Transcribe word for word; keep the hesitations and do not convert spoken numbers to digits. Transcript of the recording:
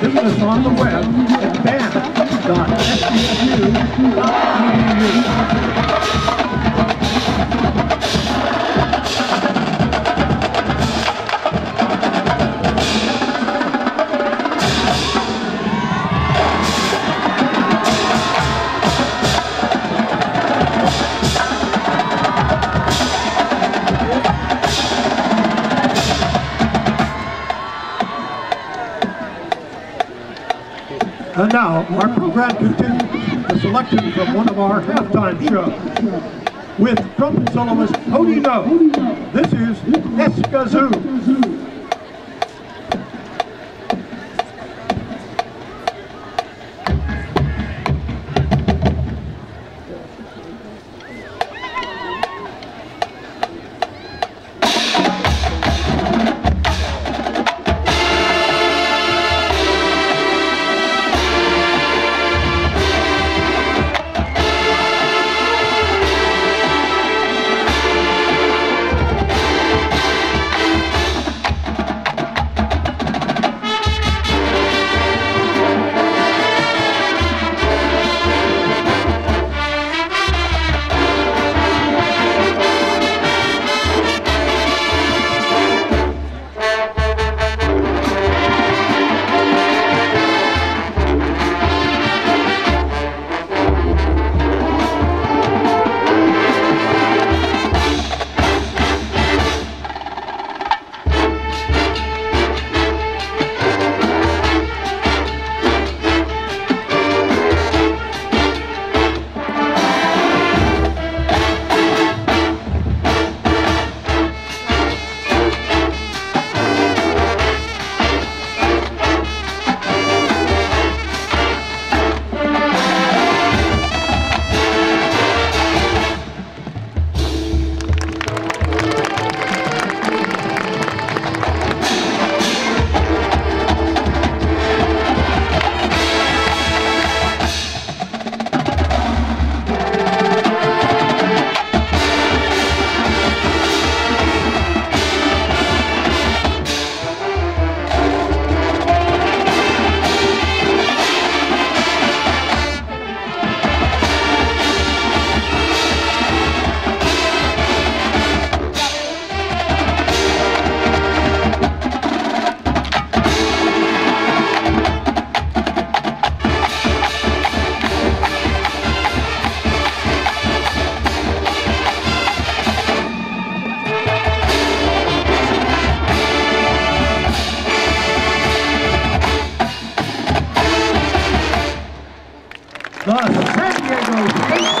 visit us on the web at band dot S D S U dot E D U. And now, our program continues with a selection from one of our halftime shows with trumpet soloist Cody No. This is Sdsu. The San Diego State